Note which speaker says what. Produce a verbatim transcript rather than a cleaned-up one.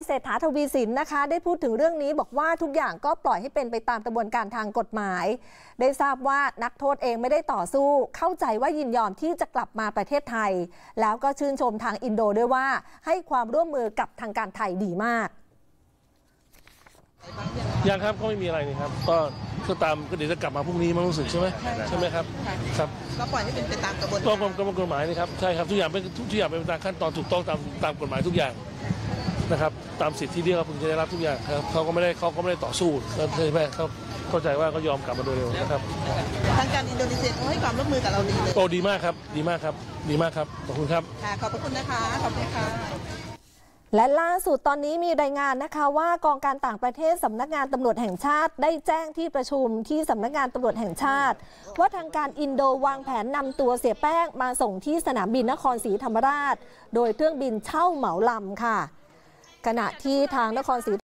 Speaker 1: เศรษฐาทวีสินนะคะได้พูดถึงเรื่องนี้บอกว่าทุกอย่างก็ปล่อยให้เป็นไปตามกระบวนการทางกฎหมายได้ทราบว่านักโทษเองไม่ได้ต่อสู้เข้าใจว่ายินยอมที่จะกลับมาประเทศไทยแล้วก็ชื่นชมทางอินโดด้วยว่าให้ความร่วมมือกับทางการไทยดีมาก
Speaker 2: ยังครับก็ไม่มีอะไรนี่ครับก็ก็ตามก็เดี๋ยวจะกลับมาพรุ่งนี้มันรู้สึกใช่ไหมใช่ไหมครับครับ
Speaker 3: ก็ปล่อยให้เป็นไปตามกระบวน
Speaker 2: การกระบวนกฎหมายนี่ครับใช่ครับทุกอย่างเป็นทุกอย่างเป็นตามขั้นตอนถูกต้องตามตามกฎหมายทุกอย่างนะครับตามสิทธิที่เขาพึงจะได้รับทุกอย่างครับเขาก็ไม่ได้เขาก็ไม่ได้ต่อสู้ใช่ไหมเขาเข้าใจว่าเขายอมกลับมาโดยเร็วนะครับ
Speaker 3: ทางการอินโดนีเซียเขาให้ความร่วมมือกับเราดีเลย
Speaker 2: โอ้ดีมากครับดีมากครับดีมากครับขอบคุณครับ
Speaker 3: ค่ะขอบพระคุณนะคะขอบคุณค่ะ
Speaker 1: และล่าสุดตอนนี้มีรายงานนะคะว่ากองการต่างประเทศสำนักงานตำรวจแห่งชาติได้แจ้งที่ประชุมที่สำนักงานตำรวจแห่งชาติว่าทางการอินโดวางแผนนำตัวเสียแป้งมาส่งที่สนามบินนครศรีธรรมราชโดยเครื่องบินเช่าเหมาลำค่ะขณะที่ทางนครศรี